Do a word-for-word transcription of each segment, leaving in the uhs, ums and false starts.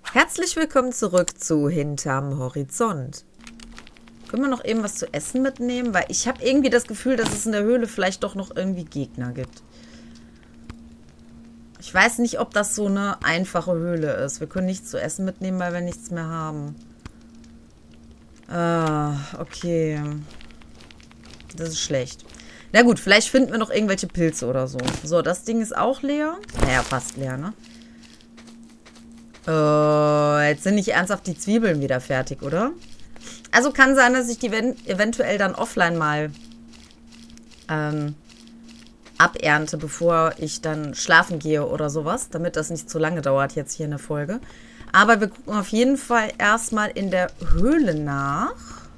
Herzlich willkommen zurück zu Hinterm Horizont. Können wir noch eben was zu essen mitnehmen? Weil ich habe irgendwie das Gefühl, dass es in der Höhle vielleicht doch noch irgendwie Gegner gibt. Ich weiß nicht, ob das so eine einfache Höhle ist. Wir können nichts zu essen mitnehmen, weil wir nichts mehr haben. Ah, okay. Das ist schlecht. Na gut, vielleicht finden wir noch irgendwelche Pilze oder so. So, das Ding ist auch leer. Naja, fast leer, ne? Uh, jetzt sind nicht ernsthaft die Zwiebeln wieder fertig, oder? Also kann sein, dass ich die eventuell dann offline mal ähm, abernte, bevor ich dann schlafen gehe oder sowas, damit das nicht zu lange dauert jetzt hier in der Folge. Aber wir gucken auf jeden Fall erstmal in der Höhle nach.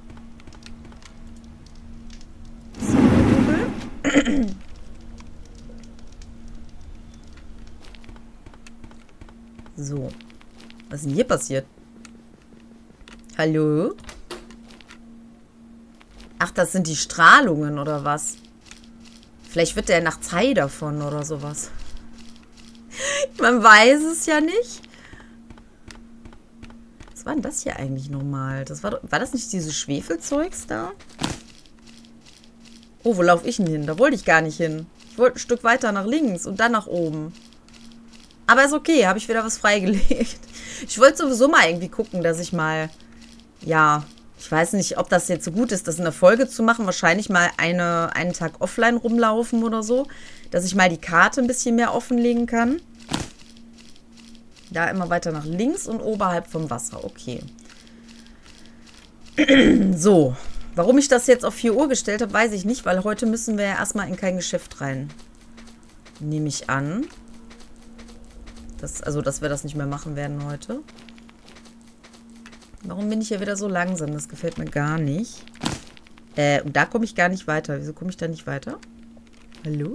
So. Was ist denn hier passiert? Hallo? Ach, das sind die Strahlungen oder was? Vielleicht wird der nachts high davon oder sowas. Man weiß es ja nicht. Was war denn das hier eigentlich nochmal? Das war, war das nicht dieses Schwefelzeugs da? Oh, wo laufe ich denn hin? Da wollte ich gar nicht hin. Ich wollte ein Stück weiter nach links und dann nach oben. Aber ist okay, habe ich wieder was freigelegt. Ich wollte sowieso mal irgendwie gucken, dass ich mal, ja, ich weiß nicht, ob das jetzt so gut ist, das in der Folge zu machen. Wahrscheinlich mal eine, einen Tag offline rumlaufen oder so. Dass ich mal die Karte ein bisschen mehr offenlegen kann. Da immer weiter nach links und oberhalb vom Wasser. Okay. So. Warum ich das jetzt auf vier Uhr gestellt habe, weiß ich nicht, weil heute müssen wir ja erstmal in kein Geschäft rein. Nehme ich an. Das, also, dass wir das nicht mehr machen werden heute. Warum bin ich hier wieder so langsam? Das gefällt mir gar nicht. Äh, und da komme ich gar nicht weiter. Wieso komme ich da nicht weiter? Hallo?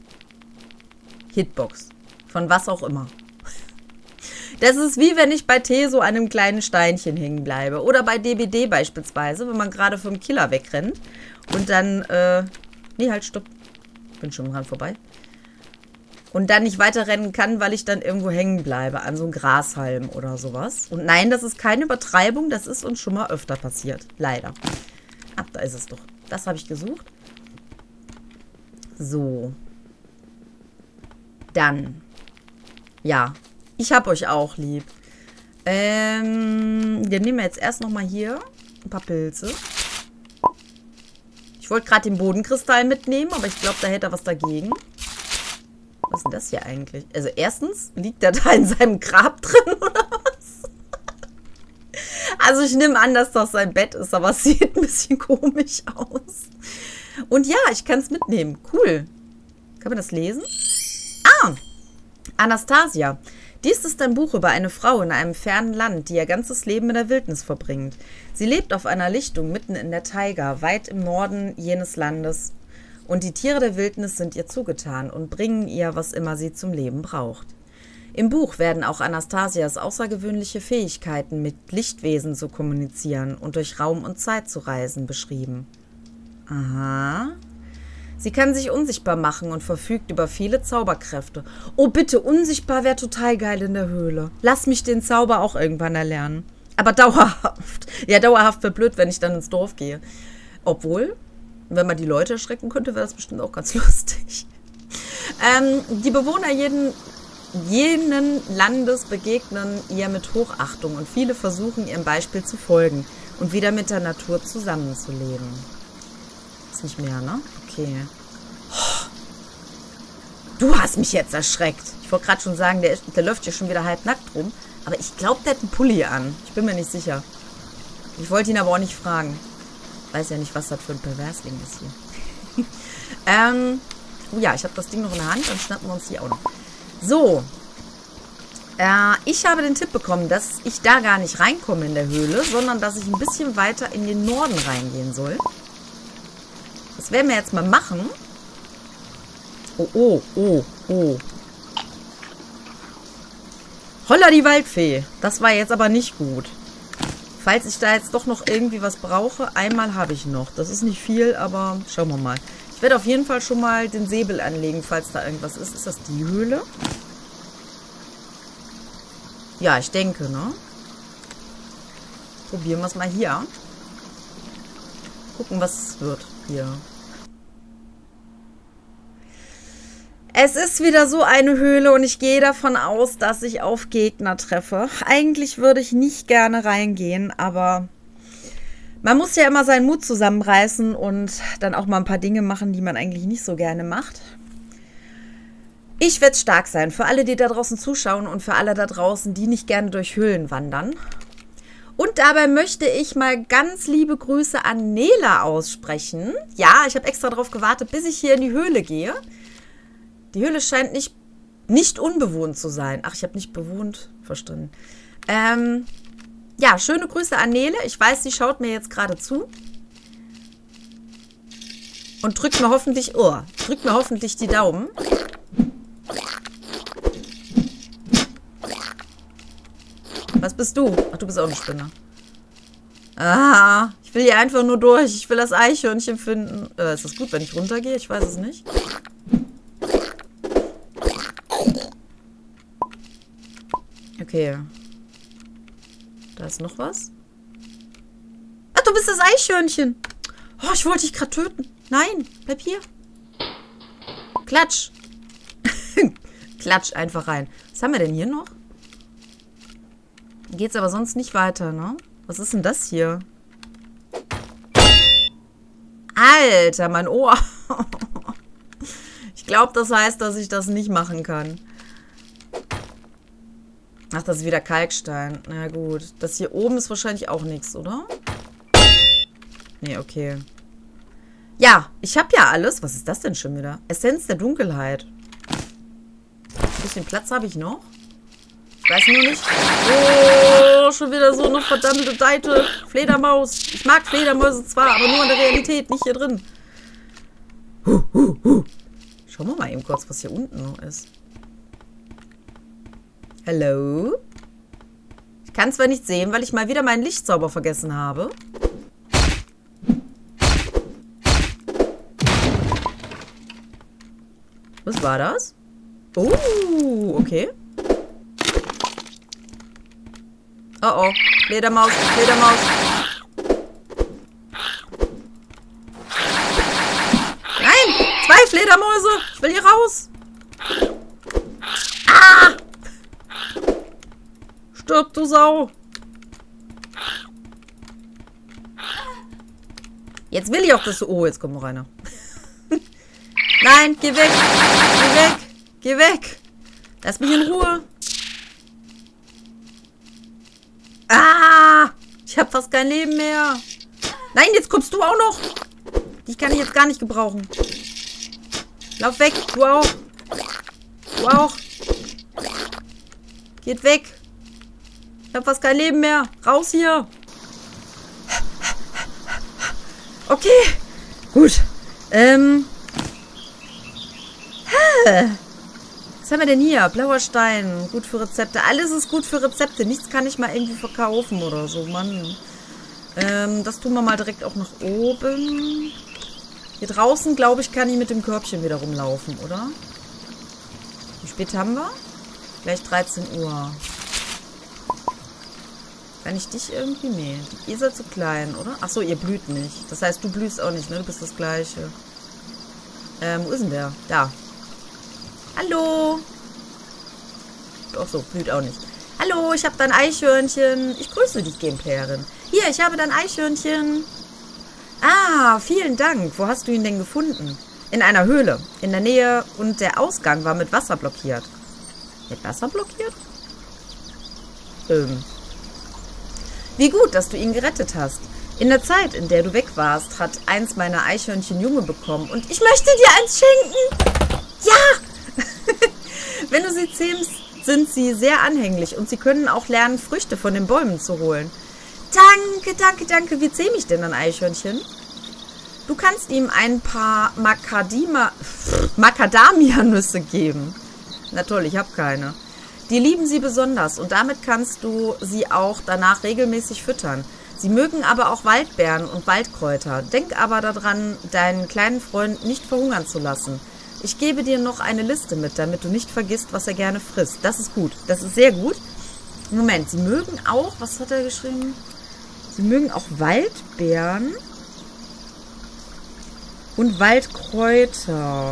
Hitbox. Von was auch immer. Das ist wie wenn ich bei T so an einem kleinen Steinchen hängen bleibe. Oder bei D B D beispielsweise, wenn man gerade vom Killer wegrennt. Und dann, äh... Nee, halt, stopp. Bin schon dran vorbei. Und dann nicht weiterrennen kann, weil ich dann irgendwo hängen bleibe. An so einem Grashalm oder sowas. Und nein, das ist keine Übertreibung. Das ist uns schon mal öfter passiert. Leider. Ah, da ist es doch. Das habe ich gesucht. So. Dann. Ja. Ich habe euch auch lieb. Ähm, dann nehmen wir jetzt erst nochmal hier ein paar Pilze. Ich wollte gerade den Bodenkristall mitnehmen, aber ich glaube, da hätte er was dagegen. Was ist denn das hier eigentlich? Also erstens, liegt der da in seinem Grab drin oder was? Also ich nehme an, dass das sein Bett ist, aber es sieht ein bisschen komisch aus. Und ja, ich kann es mitnehmen. Cool. Kann man das lesen? Ah, Anastasia. Dies ist ein Buch über eine Frau in einem fernen Land, die ihr ganzes Leben in der Wildnis verbringt. Sie lebt auf einer Lichtung mitten in der Taiga, weit im Norden jenes Landes. Und die Tiere der Wildnis sind ihr zugetan und bringen ihr, was immer sie zum Leben braucht. Im Buch werden auch Anastasias außergewöhnliche Fähigkeiten, mit Lichtwesen zu kommunizieren und durch Raum und Zeit zu reisen, beschrieben. Aha. Sie kann sich unsichtbar machen und verfügt über viele Zauberkräfte. Oh, bitte, unsichtbar wäre total geil in der Höhle. Lass mich den Zauber auch irgendwann erlernen. Aber dauerhaft. Ja, dauerhaft wäre blöd, wenn ich dann ins Dorf gehe. Obwohl, wenn man die Leute erschrecken könnte, wäre das bestimmt auch ganz lustig. Ähm, die Bewohner jeden, jenen Landes begegnen ihr mit Hochachtung und viele versuchen, ihrem Beispiel zu folgen und wieder mit der Natur zusammenzuleben. Ist nicht mehr, ne? Okay. Oh, du hast mich jetzt erschreckt. Ich wollte gerade schon sagen, der, der läuft hier schon wieder halb nackt rum. Aber ich glaube, der hat einen Pulli an. Ich bin mir nicht sicher. Ich wollte ihn aber auch nicht fragen. Weiß ja nicht, was das für ein Perversling ist hier. ähm, oh ja, ich habe das Ding noch in der Hand. Dann schnappen wir uns die auch noch. So. Äh, ich habe den Tipp bekommen, dass ich da gar nicht reinkomme in der Höhle, sondern dass ich ein bisschen weiter in den Norden reingehen soll. Das werden wir jetzt mal machen. Oh, oh, oh, oh. Holla die Waldfee. Das war jetzt aber nicht gut. Falls ich da jetzt doch noch irgendwie was brauche, einmal habe ich noch. Das ist nicht viel, aber schauen wir mal. Ich werde auf jeden Fall schon mal den Säbel anlegen, falls da irgendwas ist. Ist das die Höhle? Ja, ich denke, ne? Probieren wir es mal hier. Gucken, was es wird hier. Es ist wieder so eine Höhle und ich gehe davon aus, dass ich auf Gegner treffe. Eigentlich würde ich nicht gerne reingehen, aber man muss ja immer seinen Mut zusammenreißen und dann auch mal ein paar Dinge machen, die man eigentlich nicht so gerne macht. Ich werde stark sein. Für alle, die da draußen zuschauen und für alle da draußen, die nicht gerne durch Höhlen wandern. Und dabei möchte ich mal ganz liebe Grüße an Nela aussprechen. Ja, ich habe extra darauf gewartet, bis ich hier in die Höhle gehe. Die Höhle scheint nicht, nicht unbewohnt zu sein. Ach, ich habe nicht bewohnt verstanden. Ähm, ja, schöne Grüße an Nele. Ich weiß, sie schaut mir jetzt gerade zu. Und drückt mir hoffentlich, oh, drückt mir hoffentlich die Daumen. Was bist du? Ach, du bist auch eine Spinne. Ah, ich will hier einfach nur durch. Ich will das Eichhörnchen finden. Äh, ist das gut, wenn ich runtergehe? Ich weiß es nicht. Okay. Da ist noch was. Ach, du bist das Eichhörnchen. Oh, ich wollte dich gerade töten. Nein, bleib hier. Klatsch. Klatsch einfach rein. Was haben wir denn hier noch? Geht's aber sonst nicht weiter, ne? Was ist denn das hier? Alter, mein Ohr. Ich glaube, das heißt, dass ich das nicht machen kann. Ach, das ist wieder Kalkstein. Na gut. Das hier oben ist wahrscheinlich auch nichts, oder? Nee, okay. Ja, ich habe ja alles. Was ist das denn schon wieder? Essenz der Dunkelheit. Ein bisschen Platz habe ich noch. Ich weiß nur nicht. Oh, schon wieder so eine verdammte Deite Fledermaus. Ich mag Fledermäuse zwar, aber nur in der Realität, nicht hier drin. Huh, huh, huh. Schauen wir mal eben kurz, was hier unten noch ist. Hallo? Ich kann zwar nicht sehen, weil ich mal wieder meinen Lichtzauber vergessen habe. Was war das? Oh, okay. Oh oh, Fledermaus, Fledermaus. Nein, zwei Fledermäuse. Ich will hier raus. Ah! Stirb, du Sau. Jetzt will ich auch, dass du... Oh, jetzt kommt noch einer. Nein, geh weg. Geh weg. Geh weg. Lass mich in Ruhe. Ah! Ich habe fast kein Leben mehr. Nein, jetzt kommst du auch noch. Die kann ich jetzt gar nicht gebrauchen. Lauf weg. Du auch. Du auch. Geht weg. Ich habe fast kein Leben mehr. Raus hier. Okay. Gut. Ähm. Was haben wir denn hier? Blauer Stein. Gut für Rezepte. Alles ist gut für Rezepte. Nichts kann ich mal irgendwie verkaufen oder so. Mann. Ähm, das tun wir mal direkt auch nach oben. Hier draußen, glaube ich, kann ich mit dem Körbchen wieder rumlaufen, oder? Wie spät haben wir? Gleich dreizehn Uhr. Kann ich dich irgendwie? Nee. Ihr seid zu klein, oder? Achso, ihr blüht nicht. Das heißt, du blühst auch nicht, ne? Du bist das Gleiche. Ähm, wo ist denn der? Da. Hallo. Ach so, blüht auch nicht. Hallo, ich habe dein Eichhörnchen. Ich grüße dich, Gameplayerin. Hier, ich habe dein Eichhörnchen. Ah, vielen Dank. Wo hast du ihn denn gefunden? In einer Höhle. In der Nähe und der Ausgang war mit Wasser blockiert. Mit Wasser blockiert? Ähm. Wie gut, dass du ihn gerettet hast. In der Zeit, in der du weg warst, hat eins meiner Eichhörnchen Junge bekommen. Und ich möchte dir eins schenken. Ja! Wenn du sie zähmst, sind sie sehr anhänglich und sie können auch lernen, Früchte von den Bäumen zu holen. Danke, danke, danke. Wie zähme ich denn ein Eichhörnchen? Du kannst ihm ein paar Macadamia, Macadamia-Nüsse geben. Na toll, ich habe keine. Die lieben sie besonders und damit kannst du sie auch danach regelmäßig füttern. Sie mögen aber auch Waldbeeren und Waldkräuter. Denk aber daran, deinen kleinen Freund nicht verhungern zu lassen. Ich gebe dir noch eine Liste mit, damit du nicht vergisst, was er gerne frisst. Das ist gut. Das ist sehr gut. Moment, sie mögen auch, was hat er geschrieben? Sie mögen auch Waldbeeren und Waldkräuter.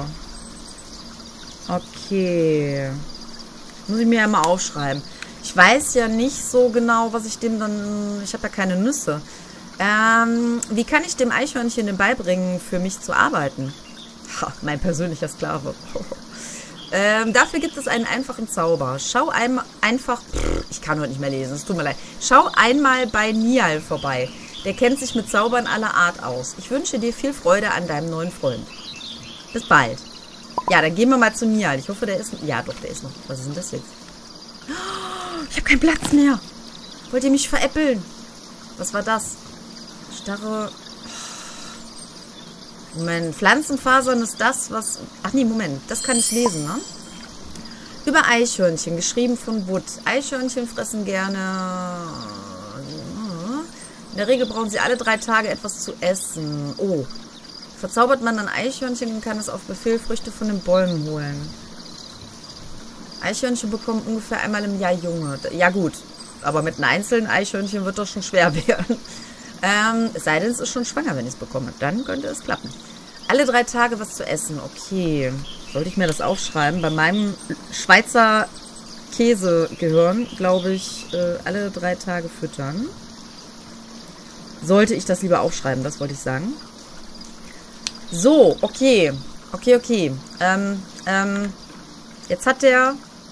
Okay. Muss ich mir ja mal aufschreiben. Ich weiß ja nicht so genau, was ich dem dann... Ich habe ja keine Nüsse. Ähm, wie kann ich dem Eichhörnchen denn beibringen, für mich zu arbeiten? Ha, mein persönlicher Sklave. ähm, dafür gibt es einen einfachen Zauber. Schau einmal einfach... Pff, ich kann heute nicht mehr lesen, es tut mir leid. Schau einmal bei Nial vorbei. Der kennt sich mit Zaubern aller Art aus. Ich wünsche dir viel Freude an deinem neuen Freund. Bis bald. Ja, dann gehen wir mal zu Nial. Ich hoffe, der ist... Ja, doch, der ist noch. Was ist denn das jetzt? Ich habe keinen Platz mehr. Wollt ihr mich veräppeln? Was war das? Starre... Moment, Pflanzenfasern ist das, was... Ach nee, Moment, das kann ich lesen, ne? Über Eichhörnchen, geschrieben von Wood. Eichhörnchen fressen gerne... In der Regel brauchen sie alle drei Tage etwas zu essen. Oh. Verzaubert man ein Eichhörnchen und kann es auf Befehl Früchte von den Bäumen holen. Eichhörnchen bekommen ungefähr einmal im Jahr Junge. Ja gut, aber mit einem einzelnen Eichhörnchen wird das schon schwer werden. Ähm, es sei denn, es ist schon schwanger, wenn ich es bekomme. Dann könnte es klappen. Alle drei Tage was zu essen. Okay. Sollte ich mir das aufschreiben? Bei meinem Schweizer Käsegehirn, glaube ich, äh, alle drei Tage füttern. Sollte ich das lieber aufschreiben, das wollte ich sagen. So, okay. Okay, okay. Ähm, ähm, jetzt hat der...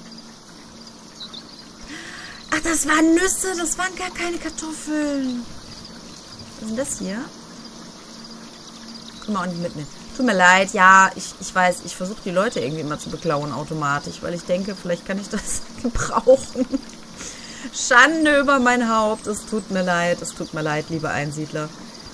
Ach, das waren Nüsse, das waren gar keine Kartoffeln. Was ist denn das hier? Können wir auch nicht mitnehmen. Tut mir leid, ja, ich, ich weiß, ich versuche die Leute irgendwie immer zu beklauen automatisch, weil ich denke, vielleicht kann ich das gebrauchen. Schande über mein Haupt. Es tut mir leid, es tut mir leid, liebe Einsiedler.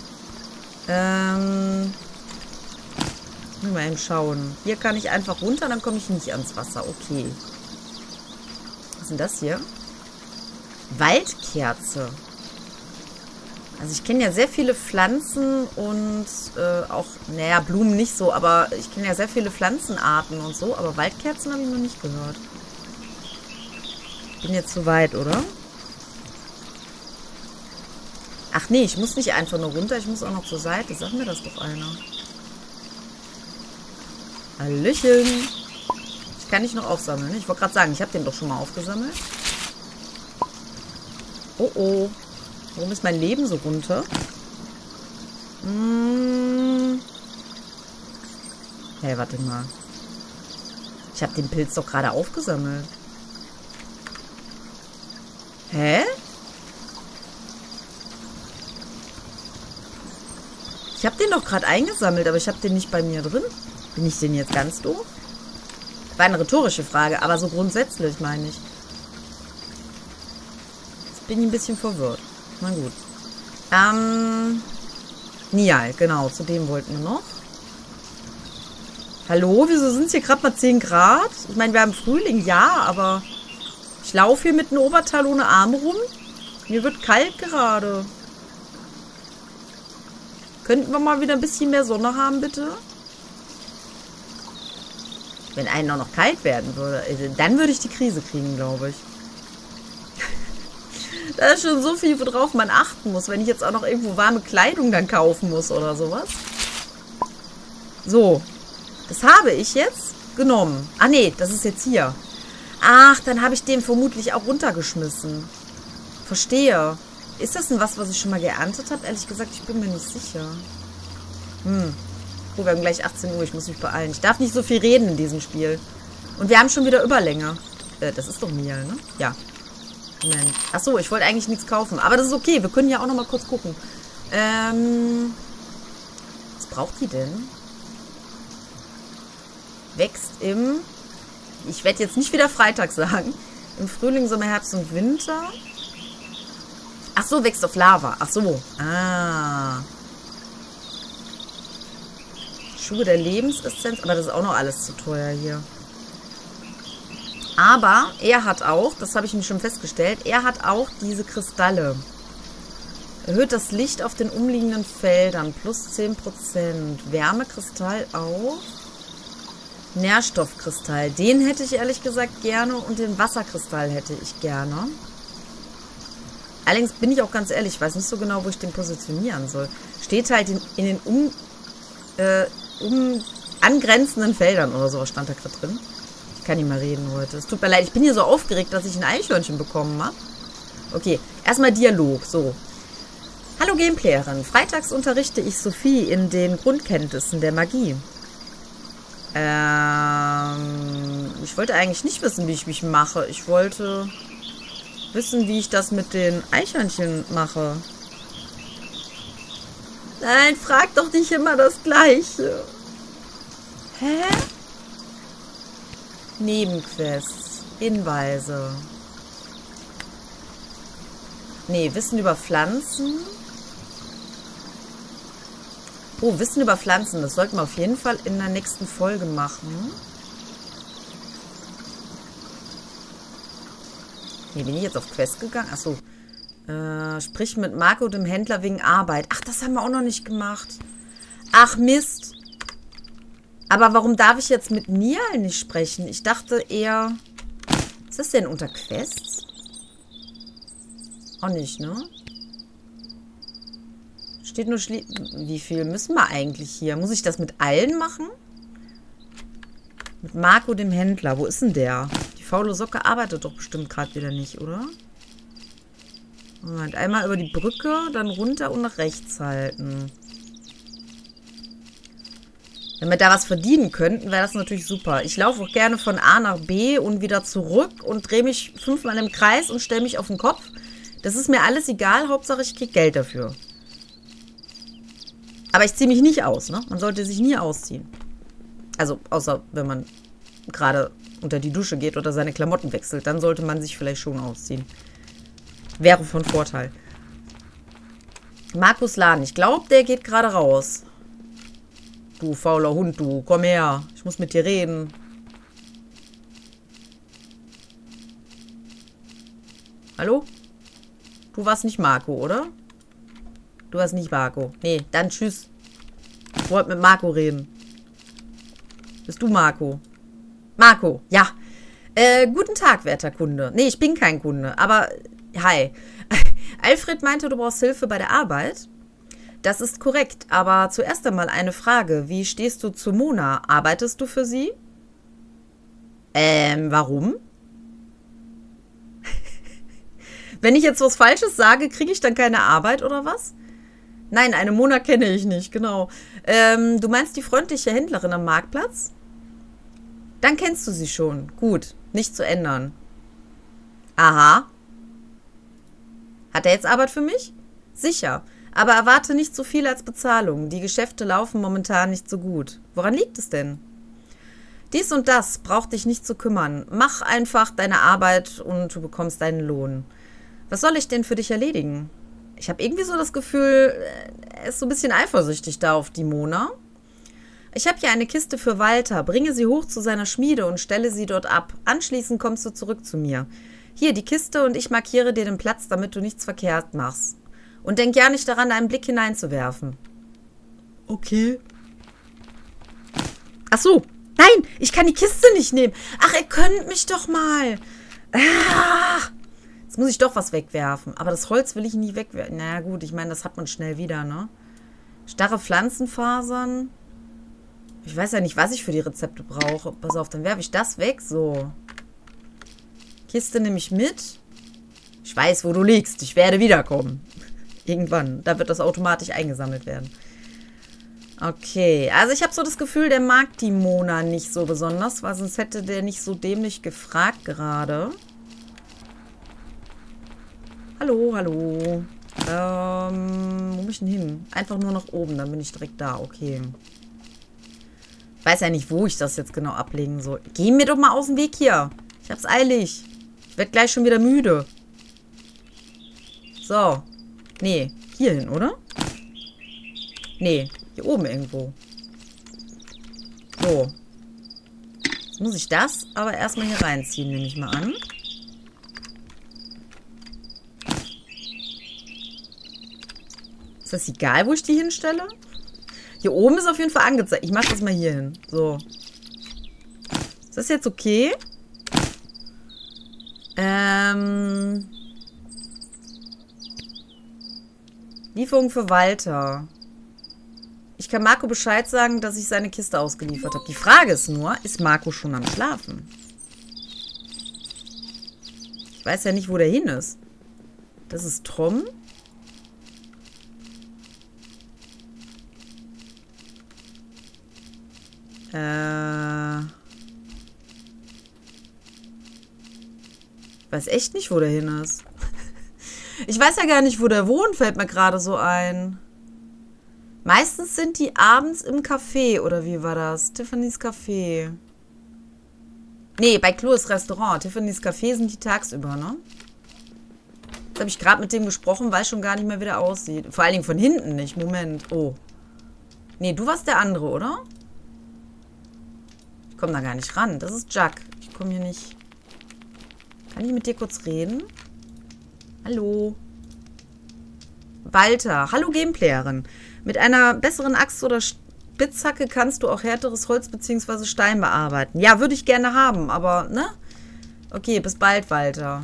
Ähm... Mal eben schauen. Hier kann ich einfach runter, dann komme ich nicht ans Wasser. Okay. Was ist denn das hier? Waldkerze. Also ich kenne ja sehr viele Pflanzen und äh, auch, naja, Blumen nicht so, aber ich kenne ja sehr viele Pflanzenarten und so, aber Waldkerzen habe ich noch nicht gehört. Bin jetzt zu weit, oder? Ach nee, ich muss nicht einfach nur runter, ich muss auch noch zur Seite. Sag mir das doch einer. Hallöchen. Ich kann nicht noch aufsammeln. Ich wollte gerade sagen, ich habe den doch schon mal aufgesammelt. Oh oh. Warum ist mein Leben so runter? Hm. Hey, warte mal. Ich habe den Pilz doch gerade aufgesammelt. Hä? Ich habe den doch gerade eingesammelt, aber ich habe den nicht bei mir drin. Bin ich denn jetzt ganz doof? War eine rhetorische Frage, aber so grundsätzlich meine ich. Jetzt bin ich ein bisschen verwirrt. Na gut. Ähm. Nial, genau, zu dem wollten wir noch. Hallo, wieso sind es hier gerade mal zehn Grad? Ich meine, wir haben Frühling, ja, aber ich laufe hier mit einem Oberteil ohne Arme rum. Mir wird kalt gerade. Könnten wir mal wieder ein bisschen mehr Sonne haben, bitte? Wenn einen auch noch kalt werden würde, dann würde ich die Krise kriegen, glaube ich. Da ist schon so viel, worauf man achten muss, wenn ich jetzt auch noch irgendwo warme Kleidung dann kaufen muss oder sowas. So, das habe ich jetzt genommen. Ah nee, das ist jetzt hier. Ach, dann habe ich den vermutlich auch runtergeschmissen. Verstehe. Ist das denn was, was ich schon mal geerntet habe? Ehrlich gesagt, ich bin mir nicht sicher. Hm. Oh, wir haben gleich achtzehn Uhr. Ich muss mich beeilen. Ich darf nicht so viel reden in diesem Spiel. Und wir haben schon wieder Überlänge. Äh, das ist doch Nial, ne? Ja. Moment. Achso, ich wollte eigentlich nichts kaufen. Aber das ist okay. Wir können ja auch noch mal kurz gucken. Ähm. Was braucht die denn? Wächst im... Ich werde jetzt nicht wieder Freitag sagen. Im Frühling, Sommer, Herbst und Winter. Ach so, wächst auf Lava. Ach so. Ah. Schuhe der Lebensessenz. Aber das ist auch noch alles zu teuer hier. Aber er hat auch, das habe ich mir schon festgestellt, er hat auch diese Kristalle. Erhöht das Licht auf den umliegenden Feldern. Plus zehn Prozent. Wärmekristall auch. Nährstoffkristall. Den hätte ich ehrlich gesagt gerne. Und den Wasserkristall hätte ich gerne. Allerdings bin ich auch ganz ehrlich, ich weiß nicht so genau, wo ich den positionieren soll. Steht halt in, in den um, äh, um angrenzenden Feldern oder so, stand da gerade drin. Ich kann nicht mehr reden heute. Es tut mir leid, ich bin hier so aufgeregt, dass ich ein Eichhörnchen bekommen habe. Okay, erstmal Dialog, so. Hallo Gameplayerin, freitags unterrichte ich Sophie in den Grundkenntnissen der Magie. Ähm, ich wollte eigentlich nicht wissen, wie ich mich mache. Ich wollte wissen, wie ich das mit den Eichhörnchen mache. Nein, frag doch nicht immer das Gleiche. Hä? Nebenquests. Hinweise. Nee, Wissen über Pflanzen. Oh, Wissen über Pflanzen. Das sollten wir auf jeden Fall in der nächsten Folge machen. Nee, bin ich jetzt auf Quest gegangen? Achso. Äh, sprich mit Marco, dem Händler, wegen Arbeit. Ach, das haben wir auch noch nicht gemacht. Ach, Mist. Aber warum darf ich jetzt mit Nial nicht sprechen? Ich dachte eher... Ist das denn unter Quests? Auch nicht, ne? Steht nur Schlie... Wie viel müssen wir eigentlich hier? Muss ich das mit allen machen? Mit Marco, dem Händler. Wo ist denn der? Die faule Socke arbeitet doch bestimmt gerade wieder nicht, oder? Moment, einmal über die Brücke, dann runter und nach rechts halten. Wenn wir da was verdienen könnten, wäre das natürlich super. Ich laufe auch gerne von A nach B und wieder zurück und drehe mich fünfmal im Kreis und stelle mich auf den Kopf. Das ist mir alles egal, Hauptsache ich kriege Geld dafür. Aber ich ziehe mich nicht aus, ne? Man sollte sich nie ausziehen. Also, außer wenn man gerade unter die Dusche geht oder seine Klamotten wechselt, dann sollte man sich vielleicht schon ausziehen. Wäre von Vorteil. Markus Lahn, ich glaube, der geht gerade raus. Du fauler Hund, du, komm her. Ich muss mit dir reden. Hallo? Du warst nicht Marco, oder? Du warst nicht Marco. Nee, dann tschüss. Ich wollte mit Marco reden. Bist du Marco? Marco, ja. Äh, guten Tag, werter Kunde. Nee, ich bin kein Kunde, aber hi. Alfred meinte, du brauchst Hilfe bei der Arbeit. Das ist korrekt, aber zuerst einmal eine Frage. Wie stehst du zu Mona? Arbeitest du für sie? Ähm, warum? Wenn ich jetzt was Falsches sage, kriege ich dann keine Arbeit oder was? Nein, eine Mona kenne ich nicht, genau. Ähm, du meinst die freundliche Händlerin am Marktplatz? Dann kennst du sie schon. Gut, nicht zu ändern. Aha. Hat er jetzt Arbeit für mich? Sicher. Aber erwarte nicht so viel als Bezahlung. Die Geschäfte laufen momentan nicht so gut. Woran liegt es denn? Dies und das braucht dich nicht zu kümmern. Mach einfach deine Arbeit und du bekommst deinen Lohn. Was soll ich denn für dich erledigen? Ich habe irgendwie so das Gefühl, er ist so ein bisschen eifersüchtig da auf die Mona. Ich habe hier eine Kiste für Walter. Bringe sie hoch zu seiner Schmiede und stelle sie dort ab. Anschließend kommst du zurück zu mir. Hier die Kiste und ich markiere dir den Platz, damit du nichts verkehrt machst. Und denk ja nicht daran, einen Blick hineinzuwerfen. Okay. Ach so. Nein, ich kann die Kiste nicht nehmen. Ach, ihr könnt mich doch mal. Ah, jetzt muss ich doch was wegwerfen. Aber das Holz will ich nie wegwerfen. Naja gut, ich meine, das hat man schnell wieder, ne? Starre Pflanzenfasern. Ich weiß ja nicht, was ich für die Rezepte brauche. Pass auf, dann werfe ich das weg. So. Kiste nehme ich mit. Ich weiß, wo du liegst. Ich werde wiederkommen. Irgendwann. Da wird das automatisch eingesammelt werden. Okay. Also ich habe so das Gefühl, der mag die Mona nicht so besonders, weil sonst hätte der nicht so dämlich gefragt gerade. Hallo, hallo. Ähm, wo muss ich denn hin? Einfach nur nach oben, dann bin ich direkt da. Okay. Ich weiß ja nicht, wo ich das jetzt genau ablegen soll. Geh mir doch mal aus dem Weg hier. Ich hab's eilig. Ich werde gleich schon wieder müde. So. Nee, hier hin, oder? Nee, hier oben irgendwo. So. Jetzt muss ich das aber erstmal hier reinziehen, nehme ich mal an. Ist das egal, wo ich die hinstelle? Hier oben ist auf jeden Fall angezeigt. Ich mache das mal hier hin. So. Ist das jetzt okay? Ähm... Lieferung für Walter. Ich kann Marco Bescheid sagen, dass ich seine Kiste ausgeliefert habe. Die Frage ist nur, ist Marco schon am Schlafen? Ich weiß ja nicht, wo der hin ist. Das ist Tom. Äh... Ich weiß echt nicht, wo der hin ist. Ich weiß ja gar nicht, wo der wohnt, fällt mir gerade so ein. Meistens sind die abends im Café, oder wie war das? Tiffany's Café. Nee, bei Chloes Restaurant. Tiffany's Café sind die tagsüber, ne? Jetzt habe ich gerade mit dem gesprochen, weiß schon gar nicht mehr, wie der aussieht. Vor allen Dingen von hinten nicht. Moment. Oh. Nee, du warst der andere, oder? Ich komme da gar nicht ran. Das ist Jack. Ich komme hier nicht... Kann ich mit dir kurz reden? Hallo. Walter. Hallo Gameplayerin. Mit einer besseren Axt oder Spitzhacke kannst du auch härteres Holz bzw. Stein bearbeiten. Ja, würde ich gerne haben, aber, ne? Okay, bis bald, Walter.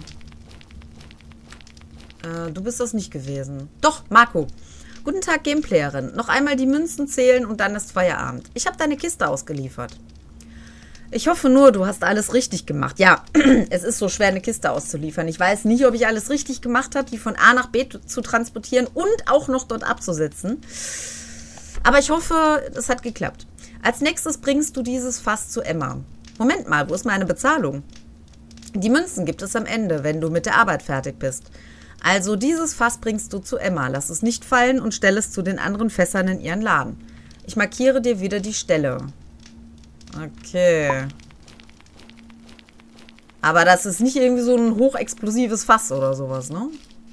Äh, du bist das nicht gewesen. Doch, Marco. Guten Tag, Gameplayerin. Noch einmal die Münzen zählen und dann ist Feierabend. Ich habe deine Kiste ausgeliefert. Ich hoffe nur, du hast alles richtig gemacht. Ja, es ist so schwer, eine Kiste auszuliefern. Ich weiß nicht, ob ich alles richtig gemacht habe, die von A nach B zu transportieren und auch noch dort abzusetzen. Aber ich hoffe, es hat geklappt. Als nächstes bringst du dieses Fass zu Emma. Moment mal, wo ist meine Bezahlung? Die Münzen gibt es am Ende, wenn du mit der Arbeit fertig bist. Also dieses Fass bringst du zu Emma. Lass es nicht fallen und stell es zu den anderen Fässern in ihren Laden. Ich markiere dir wieder die Stelle. Okay. Aber das ist nicht irgendwie so ein hochexplosives Fass oder sowas, ne?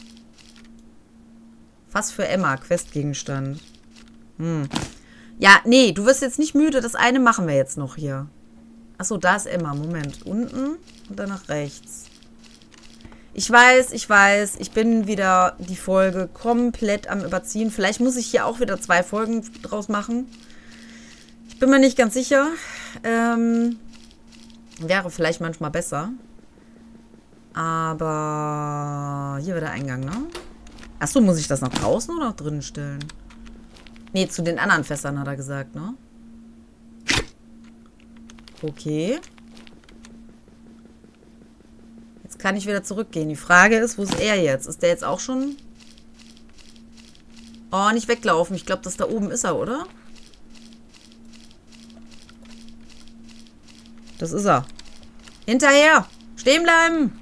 Fass für Emma, Questgegenstand. Hm. Ja, nee, du wirst jetzt nicht müde. Das eine machen wir jetzt noch hier. Achso, da ist Emma. Moment. Unten und dann nach rechts. Ich weiß, ich weiß. Ich bin wieder die Folge komplett am Überziehen. Vielleicht muss ich hier auch wieder zwei Folgen draus machen. Ich bin mir nicht ganz sicher. Ähm, wäre vielleicht manchmal besser. Aber hier war der Eingang, ne? Achso, muss ich das nach draußen oder nach drinnen stellen? Nee, zu den anderen Fässern hat er gesagt, ne? Okay. Jetzt kann ich wieder zurückgehen. Die Frage ist, wo ist er jetzt? Ist der jetzt auch schon... Oh, nicht weglaufen. Ich glaube, das da oben ist er, oder? Das ist er. Hinterher! Stehen bleiben!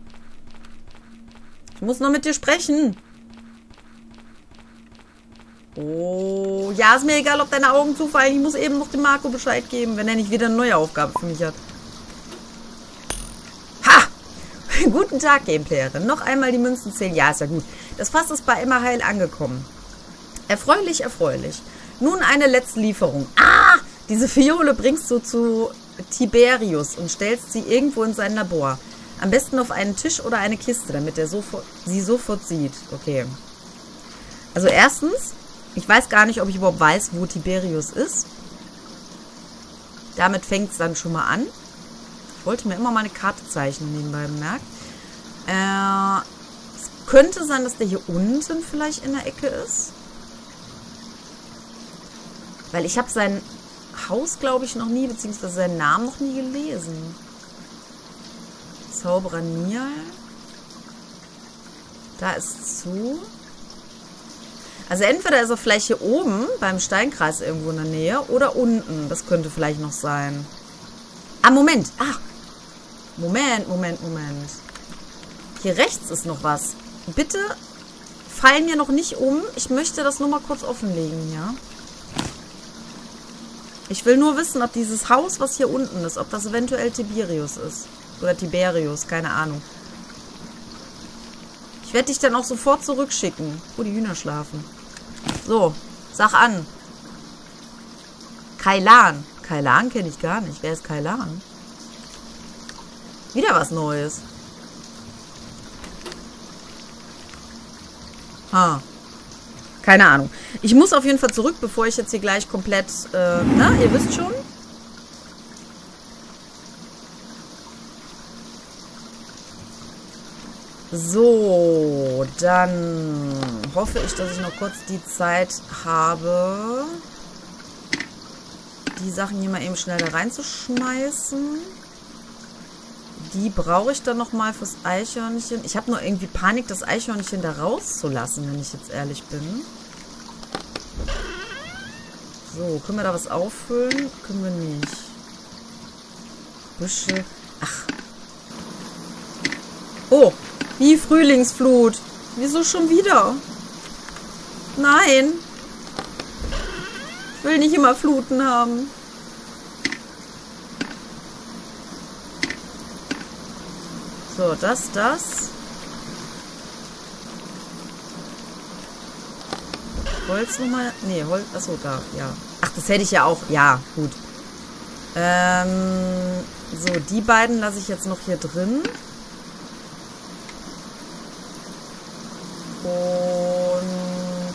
Ich muss noch mit dir sprechen. Oh, ja, ist mir egal, ob deine Augen zufallen. Ich muss eben noch dem Marco Bescheid geben, wenn er nicht wieder eine neue Aufgabe für mich hat. Ha! Guten Tag, Gameplayerin. Noch einmal die Münzen zählen. Ja, ist ja gut. Das Fass ist bei Emma heil angekommen. Erfreulich, erfreulich. Nun eine letzte Lieferung. Ah! Diese Fiole bringst du zu Tiberius und stellst sie irgendwo in sein Labor. Am besten auf einen Tisch oder eine Kiste, damit er sofort, sie sofort sieht. Okay. Also erstens, ich weiß gar nicht, ob ich überhaupt weiß, wo Tiberius ist. Damit fängt es dann schon mal an. Ich wollte mir immer mal eine Karte zeichnen, nebenbei bemerkt. Äh, es könnte sein, dass der hier unten vielleicht in der Ecke ist. Weil ich habe sein Haus, glaube ich, noch nie, beziehungsweise seinen Namen noch nie gelesen. Zauberer Nial. Da ist zu. Also entweder ist er vielleicht hier oben beim Steinkreis irgendwo in der Nähe oder unten. Das könnte vielleicht noch sein. Ah, Moment. Ah. Moment, Moment, Moment. Hier rechts ist noch was. Bitte fallen mir noch nicht um. Ich möchte das nur mal kurz offenlegen, ja. Ich will nur wissen, ob dieses Haus, was hier unten ist, ob das eventuell Tiberius ist. Oder Tiberius, keine Ahnung. Ich werde dich dann auch sofort zurückschicken. Oh, die Hühner schlafen. So, sag an. Kailan. Kailan kenne ich gar nicht. Wer ist Kailan? Wieder was Neues. Ha. Keine Ahnung. Ich muss auf jeden Fall zurück, bevor ich jetzt hier gleich komplett... Äh, na, ihr wisst schon. So, dann... hoffe ich, dass ich noch kurz die Zeit habe, die Sachen hier mal eben schnell da reinzuschmeißen. Die brauche ich dann nochmal fürs Eichhörnchen. Ich habe nur irgendwie Panik, das Eichhörnchen da rauszulassen, wenn ich jetzt ehrlich bin. So, können wir da was auffüllen? Können wir nicht. Büsche. Ach. Oh, die Frühlingsflut. Wieso schon wieder? Nein. Ich will nicht immer Fluten haben. So, das, das. Holz nochmal. Nee, Holz. Achso, da, ja. Ach, das hätte ich ja auch. Ja, gut. Ähm, so, die beiden lasse ich jetzt noch hier drin. Und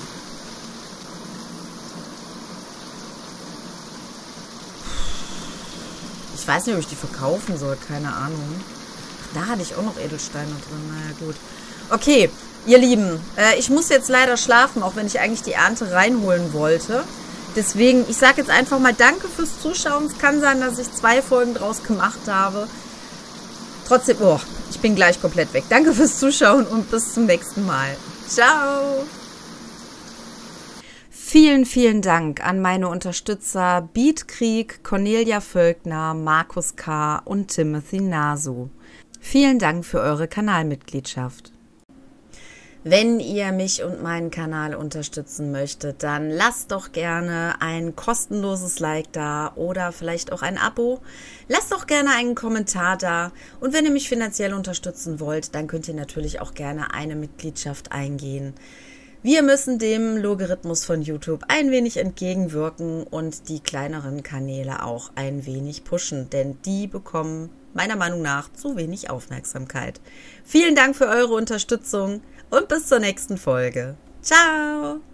ich weiß nicht, ob ich die verkaufen soll. Keine Ahnung. Da hatte ich auch noch Edelsteine drin. Naja, gut. Okay, ihr Lieben. Äh, ich muss jetzt leider schlafen, auch wenn ich eigentlich die Ernte reinholen wollte. Deswegen, ich sage jetzt einfach mal danke fürs Zuschauen. Es kann sein, dass ich zwei Folgen draus gemacht habe. Trotzdem, oh, ich bin gleich komplett weg. Danke fürs Zuschauen und bis zum nächsten Mal. Ciao! Vielen, vielen Dank an meine Unterstützer Beatkrieg, Cornelia Völkner, Markus K. und Timothy Nasu. Vielen Dank für eure Kanalmitgliedschaft. Wenn ihr mich und meinen Kanal unterstützen möchtet, dann lasst doch gerne ein kostenloses Like da oder vielleicht auch ein Abo. Lasst doch gerne einen Kommentar da. Und wenn ihr mich finanziell unterstützen wollt, dann könnt ihr natürlich auch gerne eine Mitgliedschaft eingehen. Wir müssen dem Logarithmus von YouTube ein wenig entgegenwirken und die kleineren Kanäle auch ein wenig pushen, denn die bekommen meiner Meinung nach zu wenig Aufmerksamkeit. Vielen Dank für eure Unterstützung und bis zur nächsten Folge. Ciao!